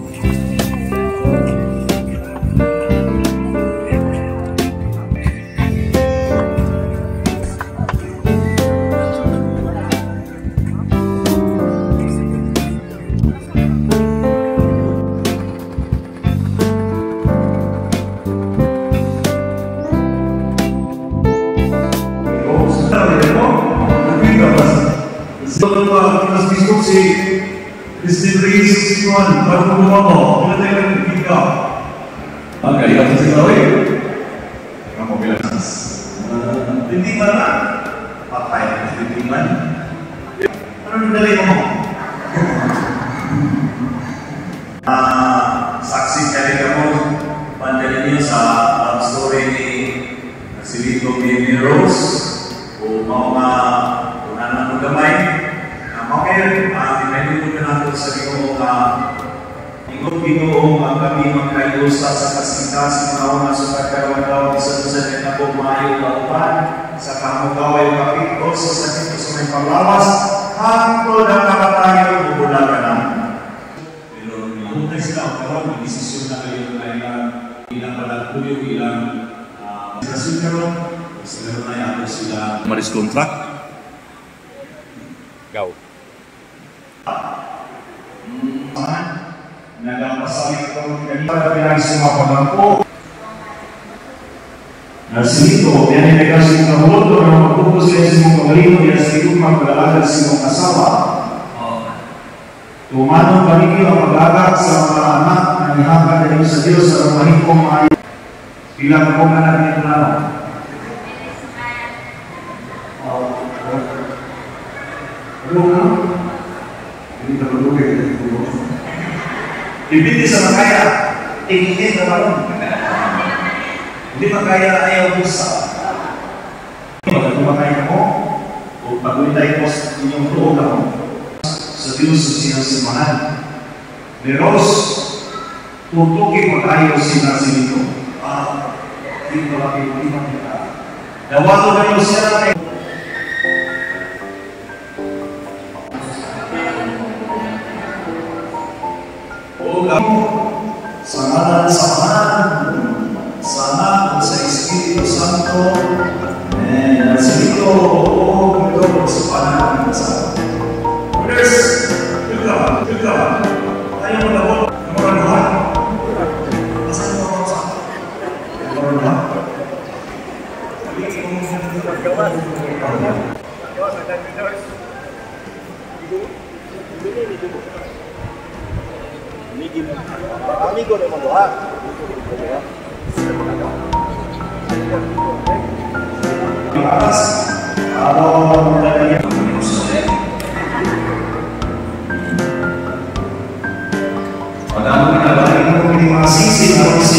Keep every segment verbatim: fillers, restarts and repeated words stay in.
Mas bispo si Christine Reyes Sikuan, baru ngomong, bila tayo nagpipika. Ang kaya sa sinawin, kamu bilang sas. Tintiman na, patay na tintiman. Ano nandali mo? Saksi kaya kamu, pandali niyo sa love story ni Silito ni Rose, o mga anak mo gamay. Okay, tinahilin ko na natin sa Ginoo na ingot Ginoo ang kami magkayusa sa kasing-kasing mga mga supagkarawan-kawan isa-isa din na bumayo laupan sa kamugaway kapit o sa sakit sa may panglawas hangtod ang nakatayo bubulagan na. Pero nilutay sila ang karoon, mag-desisyon na kayo na ilang ilang palagpuyo, ilang desisyon karoon, sila na yato sila maris contract. Go. Nagpasalit ko kanina bilang sumapagan po. Nasilito, yan ay nagkasing kahulo na magpupos kayo sa mong kagalino yan sa itong maglalagad sa mong asawa. Tumanong paligid ang mag-agad sa mga anak na ihangad na rin sa Diyos sa rumahin kong maayon. Bilang kong anak nito na no. Ano na? Hindi ka malugay na ito. Ibigay sa makaya, tingin na malong. Hindi makaya na ayaw busa. Pag kumakaya mo, o pag-ulitay mo sa inyong loob mo, sa Diyos sa sinasimahan. Ni Rose, tutukin mo tayo sinasilito. Ah, hindi ko laki mo iman kita. Dawato na yung siya na sa ngalan sa Anak, sa Anak, sa Espiritu Santo, and sa ito, o ito, sa panahon sa Brothers, tignan, tignan, tayo mo na po, namaranuhan. Asan mo ako sa namaranuhan? Amigo de Mondoa. Atas, kalau dari padahal kita lagi memiliki masing-masing.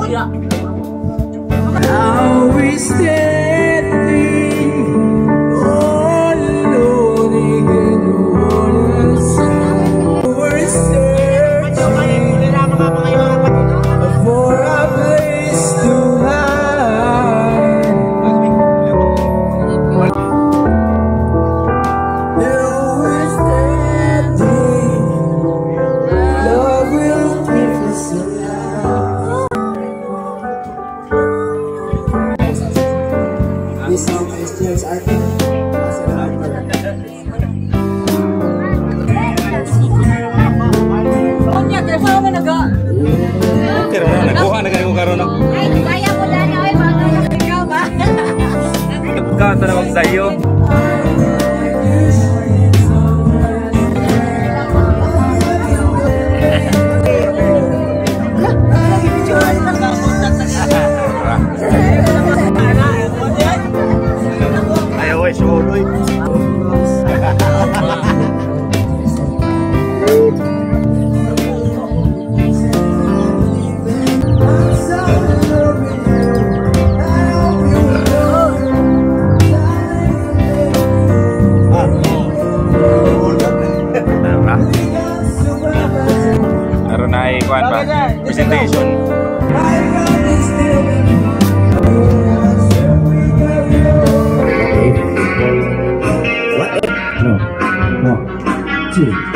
Now we standing all alone again. We're searching for a place to hide. Now we're standing, love will keep us alive. This song is James Arthur. Pero na nagkuha na kayo karon no. Ay, kaya mo dali ay mga ikaw ba? Nagkuha ta na sayo. Ayo wes suloy. Naroon na ikuan ba? Presentation. No, no, two.